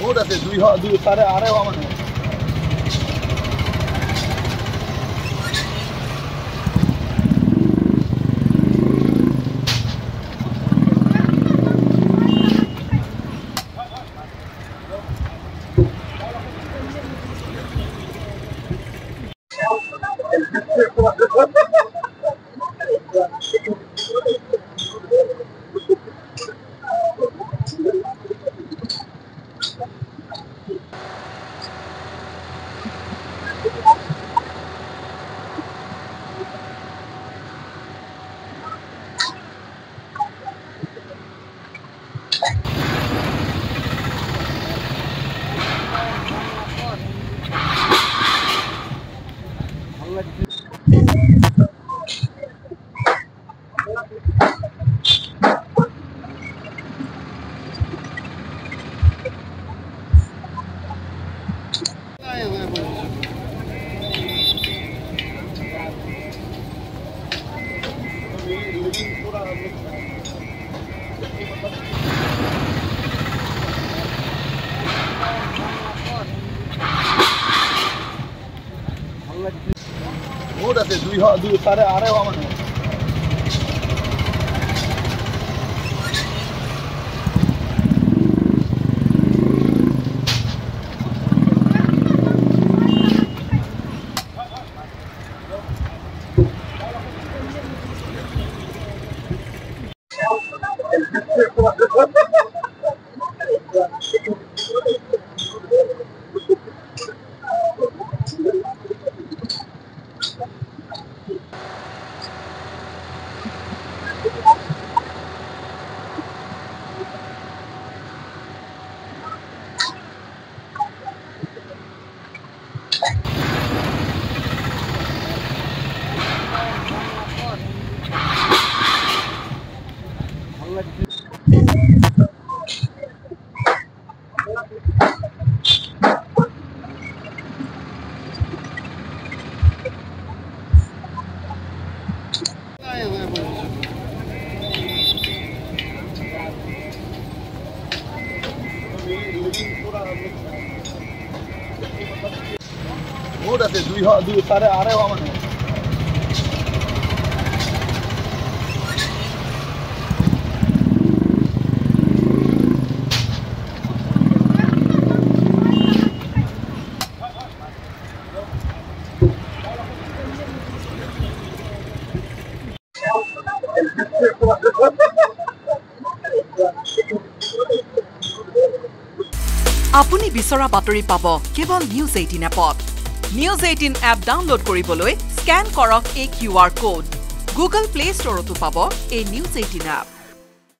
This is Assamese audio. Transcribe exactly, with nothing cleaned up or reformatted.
বহুত আছে দুই দুই চাৰে আঢ়ৈ হোৱা মানে বহুত আছে দুই দুই চাৰে আঢ়ৈ হোৱা মানে বহুত আছে দুই দুই চাৰে আঢ়ৈ হোৱা মানে আপুনি বিচৰা বাতৰি পাব কেৱল নিউজ এইটিন এপত নিউজ এইটিন এপ ডাউনলোড কৰিবলৈ স্ক্যান কৰক এই Q R code Google Play ষ্টৰতো পাব এই নিউজ এইটিন এপ